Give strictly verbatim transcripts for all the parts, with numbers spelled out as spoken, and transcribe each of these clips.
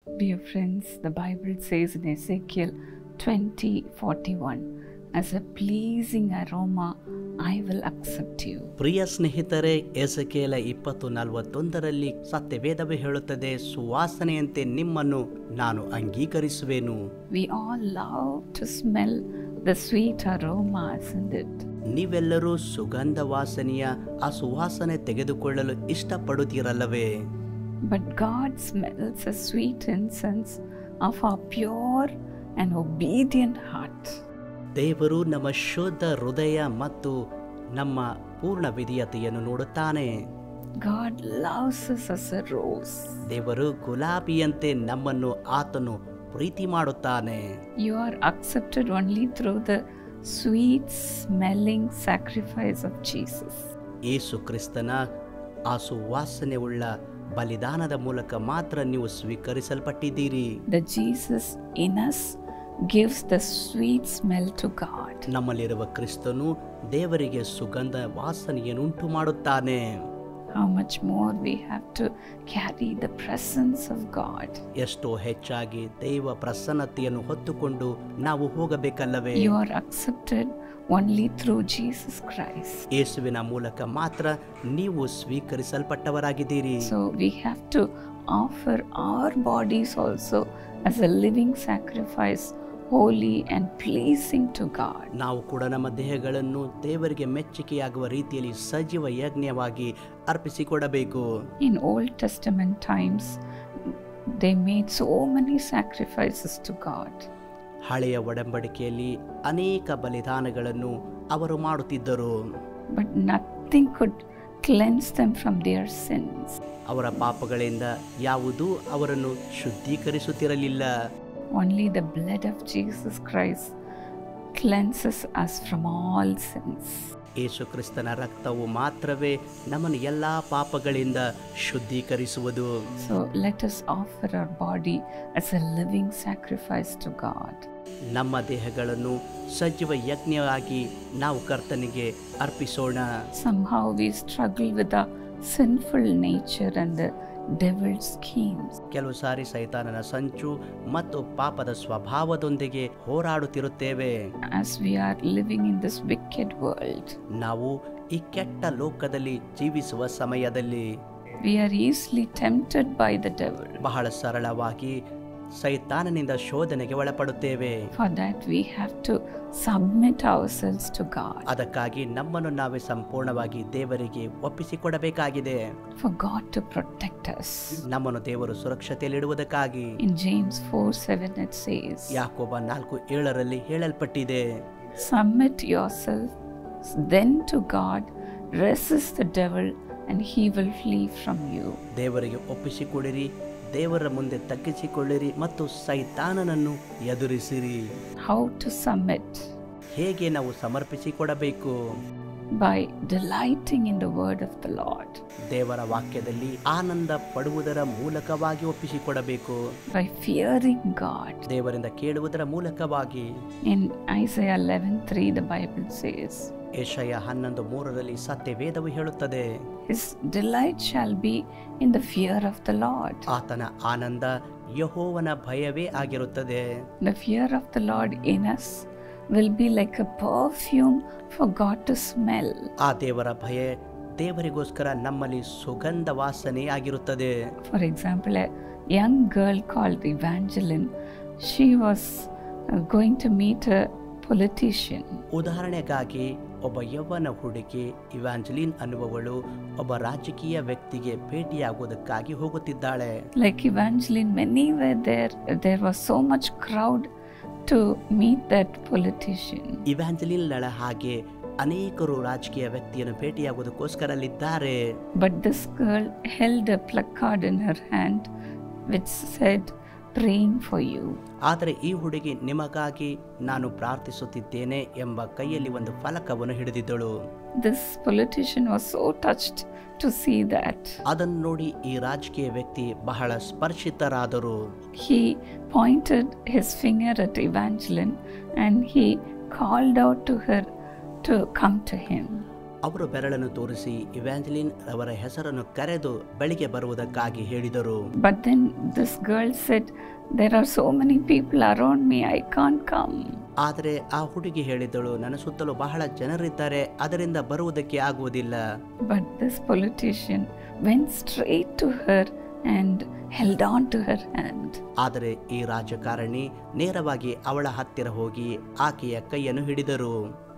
Dear friends, the Bible says in Ezekiel twenty forty-one, as a pleasing aroma I will accept you. ಪ್ರಿಯ ಸ್ನೇಹಿತರೆ, ಎಸೆಕೇಲ ಇಪ್ಪತ್ತು ನಲವತ್ತೊಂದರಲ್ಲಿ ಸತ್ಯವೇದವೇ ಹೇಳುತ್ತದೆ, ಸುವಾಸನೆಯಂತೆ ನಿಮ್ಮನ್ನು ನಾನು ಅಂಗೀಕರಿಸುವೆನು. We all love to smell the sweet aroma, isn't it? ನೀವೆಲ್ಲರೂ ಸುಗಂಧ ವಾಸನೆಯ ಆ ಸುವಾಸನೆ ತೆಗೆದುಕೊಳ್ಳಲು ಇಷ್ಟಪಡುತ್ತೀರಲ್ಲವೇ? But God smells a sweet incense of our pure and obedient heart. ದೇವರು ನಮ್ಮ ಶುದ್ಧ ಹೃದಯ ಮತ್ತು ನಮ್ಮ ಪೂರ್ಣ ವಿಧೇಯತೆಯನ್ನು ನೋಡುತ್ತಾನೆ. God loves us as a rose. ದೇವರು ಗುಲಾಬಿಯಂತೆ ನಮ್ಮನ್ನು ಆತನು ಪ್ರೀತಿ ಮಾಡುತ್ತಾನೆ. You are accepted only through the sweet smelling sacrifice of Jesus. ಯೇಸು ಕ್ರಿಸ್ತನ ಆ ಸುವಾಸನೆ ಉಳ್ಳ ಬಲಿದಾನದ ಮೂಲಕ ಮಾತ್ರ ನೀವು ಸ್ವೀಕರಿಸಲ್ಪಟ್ಟಿದ್ದೀರಿ. The Jesus in us gives the sweet smell to God. ನಮ್ಮಲ್ಲಿರುವ ಕ್ರಿಸ್ತನು ದೇವರಿಗೆ ಸುಗಂಧ ವಾಸನೆಯನ್ನುಂಟು ಮಾಡುತ್ತಾನೆ. How much more we have to carry the presence of God. ಎಷ್ಟೋ ಹೆಚ್ಚಾಗಿ ದೇವ ಪ್ರಸನ್ನತೆಯನ್ನು ಹೊತ್ತುಕೊಂಡು ನಾವು ಹೋಗಬೇಕಲ್ಲವೇ? You are accepted only through Jesus Christ. ಯೇಸುವಿನ ಮೂಲಕ ಮಾತ್ರ ನೀವು ಸ್ವೀಕರಿಸಲ್ಪಟ್ಟವರಾಗಿದ್ದೀರಿ. So we have to offer our bodies also as a living sacrifice, holy and pleasing to God. ನಾವು ಕೂಡ ನಮ್ಮ ದೇಹಗಳನ್ನು ದೇವರಿಗೆ ಮೆಚ್ಚುಗೆಯಾಗುವ ರೀತಿಯಲ್ಲಿ ಸಜೀವ ಯಜ್ಞವಾಗಿ ಅರ್ಪಿಸಿಕೊಡಬೇಕು. In Old Testament times, they made so many sacrifices to God. ಹಳೆಯ ಒಡಂಬಡಿಕೆಯಲ್ಲಿ ಅನೇಕ ಬಲಿದಾನಗಳನ್ನು ಅವರು ಮಾಡುತ್ತಿದ್ದರು. But nothing could cleanse them from their sins. ಅವರ ಪಾಪಗಳಿಂದ ಯಾವುದೂ ಅವರನ್ನು ಶುದ್ಧೀಕರಿಸುತ್ತಿರಲಿಲ್ಲ. Only the blood of Jesus Christ cleanses us from all sins. ಯೇಸು ಕ್ರಿಸ್ತನ ರಕ್ತವು ಮಾತ್ರವೇ ನಮ್ಮನ್ನು ಎಲ್ಲಾ ಪಾಪಗಳಿಂದ ಶುದ್ಧೀಕರಿಸುವುದು. So let us offer our body as a living sacrifice to God. ನಮ್ಮ ದೇಹಗಳನ್ನು ಸಜೀವ ಯಜ್ಞವಾಗಿ ನಾವು ಕರ್ತನಿಗೆ ಅರ್ಪಿಸೋಣ. Somehow we struggle with our sinful nature and the devil's schemes. ಕೆಲವು ಸಾರಿ ಸೈತಾನನ ಸಂಚು ಮತ್ತು ಪಾಪದ ಸ್ವಭಾವದೊಂದಿಗೆ ಹೋರಾಡುತ್ತಿರುತ್ತೇವೆ. As we are living in this wicked world, ನಾವು ಈ ಕೆಟ್ಟ ಲೋಕದಲ್ಲಿ ಜೀವಿಸುವ ಸಮಯದಲ್ಲಿ we are easily tempted by the devil. ಬಹಳ ಸರಳವಾಗಿ ಸೈತಾನನಿಂದ ಶೋಧನೆಗೆ ಒಳಪಡುತ್ತೇವೆ. For that we have to submit ourselves to God. ಅದಕ್ಕಾಗಿ ನಮ್ಮನ್ನು ನಾವೇ ಸಂಪೂರ್ಣವಾಗಿ ದೇವರಿಗೆ ಒಪ್ಪಿಸಿಕೊಡಬೇಕಾಗಿದೆ. For God to protect us. ನಮ್ಮನ್ನು ದೇವರು ಸುರಕ್ಷತೆಯಲ್ಲಿಡುವುದಕ್ಕಾಗಿ. In James four seven it says, ಯಾಕೋಬ ನಾಲ್ಕು ಏಳರಲ್ಲಿ ಹೇಳಲ್ಪಟ್ಟಿದೆ, Submit yourself then to God, resist the devil and he will flee from you. ದೇವರಿಗೆ ಒಪ್ಪಿಸಿಕೊಡಿರಿ, ದೇವರ ಮುಂದೆ ತಗ್ಗಿಸಿಕೊಳ್ಳಿರಿ ಮತ್ತು ಸೈತಾನನನ್ನು ಎದುರಿಸಿರಿ. How to submit? ಹೇಗೆ ನಾವು ಸಮರ್ಪಿಸಿಕೊಡಬೇಕು? By delighting in the word of the Lord. ದೇವರ ವಾಕ್ಯದಲ್ಲಿ ಆನಂದ ಪಡುವುದರ ಮೂಲಕವಾಗಿ ಒಪ್ಪಿಸಿಕೊಡಬೇಕು. By fearing God. ದೇವರಿಂದ ಕೇಳುವುದರ ಮೂಲಕವಾಗಿ. In Isaiah eleven three the Bible says, ಯೆಶಯ ಹನ್ನೊಂದು ಮೂರರಲ್ಲಿ ಸತ್ಯವೇದವು ಹೇಳುತ್ತದೆ, His delight shall be in the fear of the Lord. ಆತನ ಆನಂದ ಯೆಹೋವನ ಭಯವೇ ಆಗಿರುತ್ತದೆ. The fear of the Lord in us will be like a perfume for God to smell. ಆ ದೇವರ ಭಯ ದೇವರಿಗೋಸ್ಕರ ನಮ್ಮಲ್ಲಿ ಸುಗಂಧ ವಾಸನೆ ಆಗಿರುತ್ತದೆ. For example, a young girl called Evangeline, she was going to meet a politician. ಉದಾಹರಣೆಗಾಗಿ ಒಬ್ಬ ಯೌವನ ಹುಡುಗಿ ಇವಾಂಜಲಿನ್ ಅನ್ನುವವಳು ಒಬ್ಬ ರಾಜಕೀಯ ವ್ಯಕ್ತಿಗೆ ಭೇಟಿಯಾಗುವುದಕ್ಕಾಗಿ ಹೋಗುತ್ತಿದ್ದಾಳೆ. Like Evangeline, many were there. There was so much crowd to meet that politician. ಇವಾಂಜಲಿನ್ ನಳ ಹಾಗೆ ಅನೇಕರು ರಾಜಕೀಯ ವ್ಯಕ್ತಿಯನ್ನು ಭೇಟಿಯಾಗುವುದಕ್ಕೋಸ್ಕರಲ್ಲಿದ್ದಾರೆ. But this girl held a placard in her hand which said, praying for you. ಆದರೆ ಈ ಹುಡುಗಿ ನಿಮಗಾಗಿ ನಾನು ಪ್ರಾರ್ಥಿಸುತ್ತಿದ್ದೇನೆ ಎಂಬ ಕೈಯಲ್ಲಿ ಒಂದು ಫಲಕವನ್ನು ಹಿಡಿದಿದ್ದಳು. This politician was so touched to see that. ಅದನ್ನು ನೋಡಿ ಈ ರಾಜಕೀಯ ವ್ಯಕ್ತಿ ಬಹಳ ಸ್ಪರ್ಶಿತರಾದರು. He pointed his finger at Evangeline and he called out to her to come to him. ಅವರು ಬೆರಳನ್ನು ತೋರಿಸಿ ಇವ್ಯಾಂಜಲಿನ್ ಅವರ ಹೆಸರನ್ನು ಕರೆದು ಬೆಳಿಗ್ಗೆ ಬರುವುದಕ್ಕಾಗಿ ಹೇಳಿದರು. But then this girl said, there are so many people around me, I can't come. ಆದರೆ ಆ ಹುಡುಗಿ ಹೇಳಿದಳು, ನನ್ನ ಸುತ್ತಲೂ ಬಹಳ ಜನರಿದ್ದಾರೆ, ಅದರಿಂದ ಬರುವುದಕ್ಕೆ ಆಗುವುದಿಲ್ಲ. But this politician went straight to her and held on to her hand. ಆದರೆ ಈ ರಾಜಕಾರಣಿ ನೇರವಾಗಿ ಅವಳ ಹತ್ತಿರ ಹೋಗಿ ಆಕೆಯ ಕೈಯನ್ನು ಹಿಡಿದರು.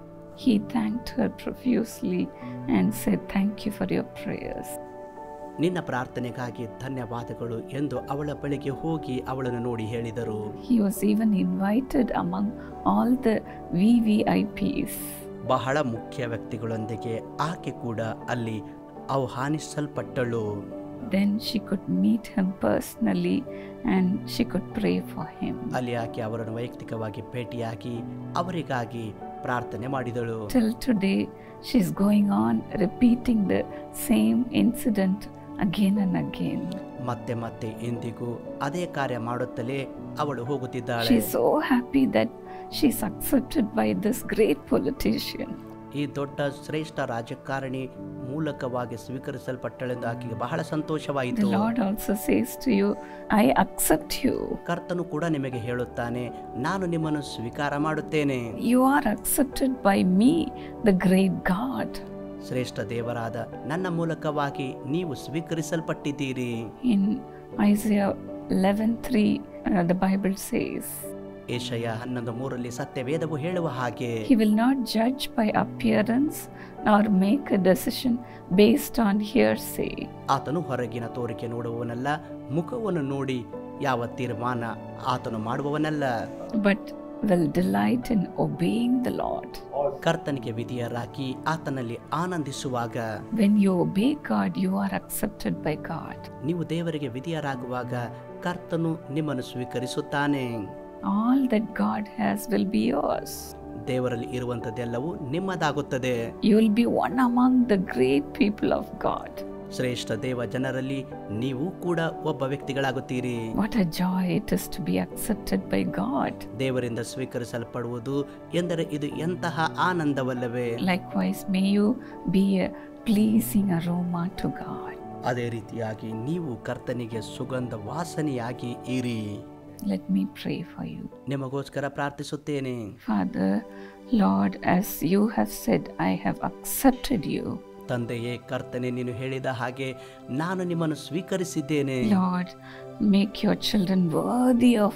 He thanked her profusely and said, thank you for your prayers. ನಿನ್ನ ಪ್ರಾರ್ಥನೆಗಾಗಿ ಧನ್ಯವಾದಗಳು ಎಂದು ಅವಳ ಬಳಿಗೆ ಹೋಗಿ ಅವಳನ್ನು ನೋಡಿ ಹೇಳಿದರು. He was even invited among all the V V I Ps. ಬಹಳ ಮುಖ್ಯ ವ್ಯಕ್ತಿಗಳೊಂದಿಗೆ ಆಕೆ ಕೂಡ ಅಲ್ಲಿ ಆಹ್ವಾನಿಸಲ್ಪಟ್ಟಳು. Then she could meet him personally and she could pray for him. ಅಲ್ಲಿ ಆಕೆ ಅವರನ್ನು ವೈಯಕ್ತಿಕವಾಗಿ ಭೇಟಿಯಾಗಿ ಅವರಿಗಾಗಿ ಪ್ರಾರ್ಥನೆ ಮಾಡಿದಳು. Till today she's going on repeating the same incident again and again. ಮತ್ತೆ ಮತ್ತೆ ಇಂದಿಗೂ ಅದೇ ಕಾರ್ಯ ಮಾಡುತ್ತಲೇ ಅವಳು ಹೋಗುತ್ತಿದ್ದಾಳೆ. She's so happy that she's accepted by this great politician. ಈ ದೊಡ್ಡ ಶ್ರೇಷ್ಠ ರಾಜಕಾರಣಿ ಮೂಲಕವಾಗಿ ಸ್ವೀಕರಿಸಲ್ಪಟ್ಟಳೆಂದು ಆಕೆಗೆ ಬಹಳ ಸಂತೋಷವಾಯಿತು. The Lord also says to you, I accept you. ಕರ್ತನು ಕೂಡ ನಿಮಗೆ ಹೇಳುತ್ತಾನೆ, ನಾನು ನಿಮ್ಮನ್ನು ಸ್ವೀಕಾರ ಮಾಡುತ್ತೇನೆ. You are accepted by me, the great God. ಶ್ರೇಷ್ಠ ದೇವರಾದ ನನ್ನ ಮೂಲಕವಾಗಿ ನೀವು ಸ್ವೀಕರಿಸಲ್ಪಟ್ಟಿದ್ದೀರಿ. In Isaiah eleven three, uh, the Bible says, ಯೆಶಾಯ ಹನ್ನೊಂದು ಮೂರರಲ್ಲಿ ಸತ್ಯವೇದವು ಹೇಳುವ ಹಾಗೆ, He will not judge by appearance nor make a decision based on hearsay. ಆತನು ಹೊರಗಿನ ತೋರಿಕೆ ನೋಡುವವನಲ್ಲ, ಮುಖವನ್ನು ನೋಡಿ ಯಾವ ತೀರ್ಮಾನ ಆತನು ಮಾಡುವವನಲ್ಲ, but will delight in obeying the Lord. ಕರ್ತನಿಗೆ ವಿಧಿಯರಾಗಿ ಆತನಲ್ಲಿ ಆನಂದಿಸುವಾಗ. When you obey God, you are accepted by God. ನೀವು ದೇವರಿಗೆ ವಿಧಿಯರಾಗುವಾಗ ಕರ್ತನು ನಿಮ್ಮನ್ನು ಸ್ವೀಕರಿಸುತ್ತಾನೆ. All that God has will be yours. ದೇವರಲ್ಲಿ ಇರುವಂತದ್ದೆಲ್ಲವೂ ನಿಮ್ಮದಾಗುತ್ತದೆ. You will be one among the great people of God. ಶ್ರೇಷ್ಠ ದೇವ ಜನರಲ್ಲಿ ನೀವು ಕೂಡ ಒಬ್ಬ ವ್ಯಕ್ತಿಗಳಾಗುತ್ತೀರಿ. What a joy it is to be accepted by God. ದೇವರಿಂದ ಸ್ವೀಕರಿಸಲ್ಪಡುವುದು ಎಂದರೆ ಇದು ಎಂತಹ ಆನಂದವಲ್ಲವೇ. Likewise, may you be a pleasing aroma to God. ಅದೇ ರೀತಿಯಾಗಿ ನೀವು ಕರ್ತನಿಗೆ ಸುಗಂಧ ವಾಸನೆಯಾಗಿ ಇರಿ. Let me pray for you. ನಿಮಗೋಸ್ಕರ ಪ್ರಾರ್ಥಿಸುತ್ತೇನೆ. Father, Lord, as you have said, I have accepted you. ತಂದೆಯೇ, ಕರ್ತನೆ, ನೀನು ಹೇಳಿದ ಹಾಗೆ ನಾನು ನಿಮ್ಮನ್ನು ಸ್ವೀಕರಿಸಿದ್ದೇನೆ. Lord, make your children worthy of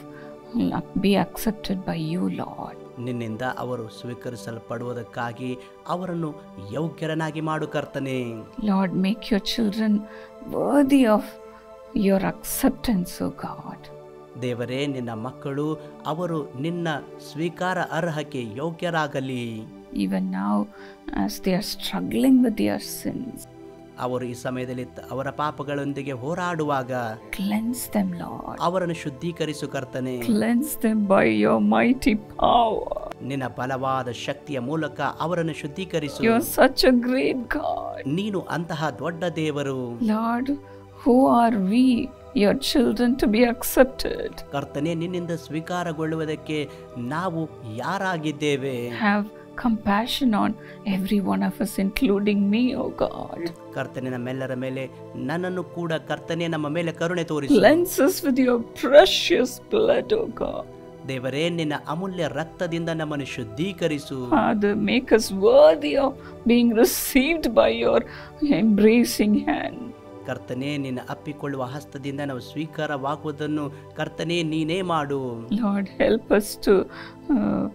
be accepted by you, Lord. ನಿನ್ನಿಂದ ಅವರು ಸ್ವೀಕರಿಸಲ್ಪಡುವುದಕ್ಕಾಗಿ ಅವರನ್ನು ಯೋಗ್ಯರನ್ನಾಗಿ ಮಾಡು ಕರ್ತನೆ. Lord, make your children worthy of your acceptance, O God. ದೇವರೇ, ನಿನ್ನ ಮಕ್ಕಳು ಅವರು ನಿನ್ನ ಸ್ವೀಕಾರ ಅರ್ಹಕ್ಕೆ ಯೋಗ್ಯರಾಗಲಿ. Even now, as they are struggling with their sins, ಅವರು ಈ ಸಮಯದಲ್ಲಿ ಅವರ ಪಾಪಗಳೊಂದಿಗೆ ಹೋರಾಡುವಾಗ cleanse them, Lord. ಅವರನ್ನು ಶುದ್ಧೀಕರಿಸು ಕರ್ತನೆ. Cleanse them by your mighty power. ನಿನ್ನ ಬಲವಾದ ಶಕ್ತಿಯ ಮೂಲಕ ಅವರನ್ನು ಶುದ್ಧೀಕರಿಸು. You are such a great God. ನೀನು ಅಂತಹ ದೊಡ್ಡ ದೇವರು. Lord, who are we, your children, to be accepted? ಕರ್ತನೆ, ನಿನ್ನಿಂದ ಸ್ವೀಕಾರಗೊಳ್ಳುವುದಕ್ಕೆ ನಾವು ಯಾರಾಗಿದ್ದೇವೆ? Have compassion on every one of us, including me, O God. ಕರ್ತನೆ, ನಮ್ಮೆಲ್ಲರ ಮೇಲೆ, ನನ್ನನ್ನು ಕೂಡ ಕರ್ತನೆ ನಮ್ಮ ಮೇಲೆ ಕರುಣೆ ತೋರಿಸು. Cleanse us with your precious blood, O God. ದೇವರೇ, ನಿನ್ನ ಅಮೂಲ್ಯ ರಕ್ತದಿಂದ ನಮ್ಮನ್ನು ಶುದ್ಧೀಕರಿಸು. Father, make us worthy of being received by your embracing hand. ಕರ್ತನೆ, ನಿನ್ನ ಅಪ್ಪಿಕೊಳ್ಳುವ ಹಸ್ತದಿಂದ ನಾವು ಸ್ವೀಕಾರವಾಗುವುದನ್ನು ಕರ್ತನೆ ನೀನೇ ಮಾಡು. Lord, help us to uh,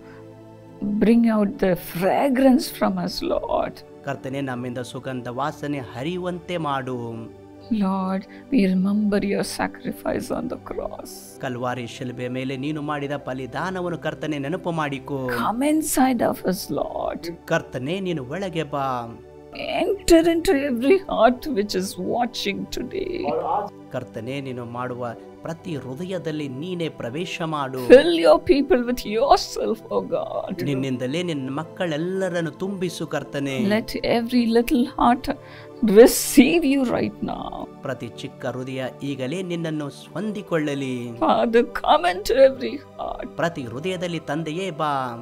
bring out the fragrance from us, Lord. ಕರ್ತನೆ, ನಮ್ಮಿಂದ ಸುಗಂಧ ವಾಸನೆ ಹರಿಯುವಂತೆ ಮಾಡು. Lord, we remember your sacrifice on the cross. Calvary ಶಿಲುಬೆ ಮೇಲೆ ನೀನು ಮಾಡಿದ ಬಲಿದಾನವನ್ನು ಕರ್ತನೆ ನೆನಪು ಮಾಡಿಕೋ. Come inside of us, Lord. ಕರ್ತನೆ, ನೀನು ಒಳಗೆ ಬಾ. Enter into every heart which is watching today. ಕರ್ತನೆ, ನೀನು ಮಾಡುವ ಪ್ರತಿ ಹೃದಯದಲ್ಲಿ ನೀನೇ ಪ್ರವೇಶ ಮಾಡು. Fill your people with yourself, O God. ನಿನ್ನಿಂದಲೇ ನಿನ್ನ ಮಕ್ಕಳೆಲ್ಲರನ್ನು ತುಂಬಿಸು ಕರ್ತನೆ. Let every little heart receive you right now. ಪ್ರತಿ ಚಿಕ್ಕ ಹೃದಯ ಈಗಲೇ ನಿನ್ನನ್ನು ಹೊಂದಿಕೊಳ್ಳಲಿ. Father, come into every heart. ಪ್ರತಿ ಹೃದಯದಲ್ಲಿ ತಂದೆಯೇ ಬಾ.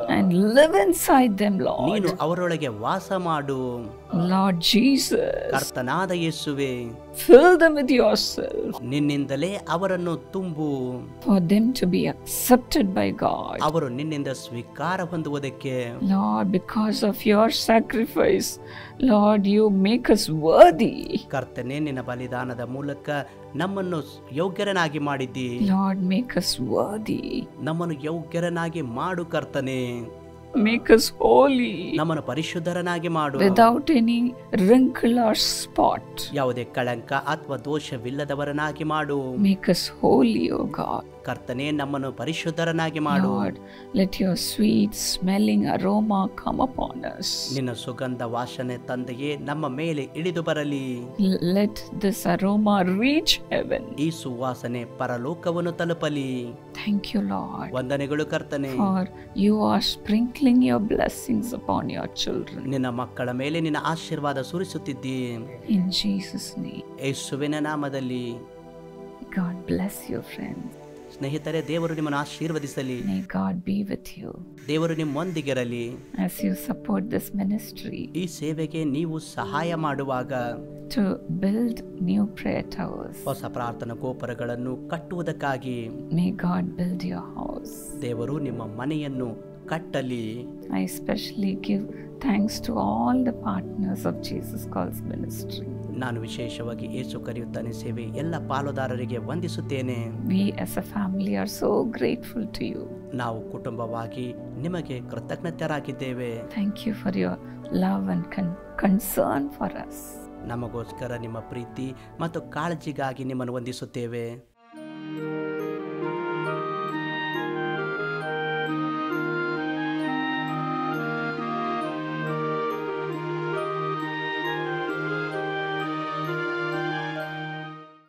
and live inside them, Lord. ನೀನು ಅವರೊಳಗೆ ವಾಸ ಮಾಡು. Lord Jesus, ಕರ್ತನಾದ ಯೇಸುವೆ, fill them with yourself, ನಿನ್ನಿಂದಲೇ ಅವರನ್ನು ತುಂಬು. for them to be accepted by God. ಅವರು ನಿನ್ನಿಂದ ಸ್ವೀಕಾರ ಹೊಂದುವುದಕ್ಕೆ. Lord, because of your sacrifice, Lord, you make us worthy. ಕರ್ತನೇ, ನಿನ್ನ ಬಲಿದಾನದ ಮೂಲಕ ನಮ್ಮನ್ನು ಯೋಗ್ಯರನಾಗಿ ಮಾಡಿದ್ದಿ. Lord, make us worthy. ನಮ್ಮನ್ನು ಯೋಗ್ಯರನಾಗಿ ಮಾಡು ಕರ್ತನೇ. Make us holy, ನಮ್ಮನ್ನು ಪರಿಶುದ್ಧರನಾಗಿ ಮಾಡು, without any wrinkle or spot. ಯಾವುದೇ ಕಳಂಕ ಅಥವಾ ದೋಷವಿಲ್ಲದವರನಾಗಿ ಮಾಡು. Make us holy, O God. ಕರ್ತನೇ, ನಮ್ಮನ್ನು ಪರಿಶುದ್ಧರನಾಗಿ ಮಾಡು. Lord, let your sweet smelling aroma come upon us. ನಿನ್ನ ಸುಗಂಧ ವಾಸನೆ ತಂದೆಯೇ ನಮ್ಮ ಮೇಲೆ ಇಳಿದು ಬರಲಿ. Let this aroma reach heaven. ಈ ಸುವಾಸನೆ ಪರಲೋಕವನ್ನು ತಲುಪಲಿ. Thank you, Lord. ವಂದನೆಗಳು ಕರ್ತನೇ, for you are sprinkling your blessings upon your children. ನಿನ್ನ ಮಕ್ಕಳ ಮೇಲೆ ನಿನ್ನ ಆಶೀರ್ವಾದ ಸುರಿಸುತ್ತಿದ್ದಿ. In Jesus' name. ಯೇಸುವಿನ ನಾಮದಲ್ಲಿ. God bless you, friends. ಸ್ನೇಹಿತರೆ, ದೇವರು ನಿಮ್ಮನ್ನು ಆಶೀರ್ವದಿಸಲಿ. May God be with you ದೇವರು ನಿಮ್ಮೊಂದಿಗಿರಲಿ. as you support this ministry ಈ ಸೇವೆಗೆ ನೀವು ಸಹಾಯ ಮಾಡುವಾಗ to build new prayer towers. ಹೊಸ ಪ್ರಾರ್ಥನಾ ಗೋಪುರಗಳನ್ನು ಕಟ್ಟುವುದಕ್ಕಾಗಿ May God build your house. ದೇವರು ನಿಮ್ಮ ಮನೆಯನ್ನು ಕಟ್ಟಲಿ. I especially give thanks to all the partners of Jesus Calls Ministry. ನಾನು ವಿಶೇಷವಾಗಿ ಯೇಸು ಕರೆಯುತ್ತಾನೆ ಸೇವೆ ಎಲ್ಲ ಪಾಲುದಾರರಿಗೆ ವಂದಿಸುತ್ತೇನೆ. We as a family are so grateful to you. ನಾವು ಕುಟುಂಬವಾಗಿ ನಿಮಗೆ ಕೃತಜ್ಞತರಾಗಿದ್ದೇವೆ. Thank you for your love and con- concern for us. ನಮಗೋಸ್ಕರ ನಿಮ್ಮ ಪ್ರೀತಿ ಮತ್ತು ಕಾಳಜಿಗಾಗಿ ನಿಮ್ಮನ್ನು ವಂದಿಸುತ್ತೇವೆ.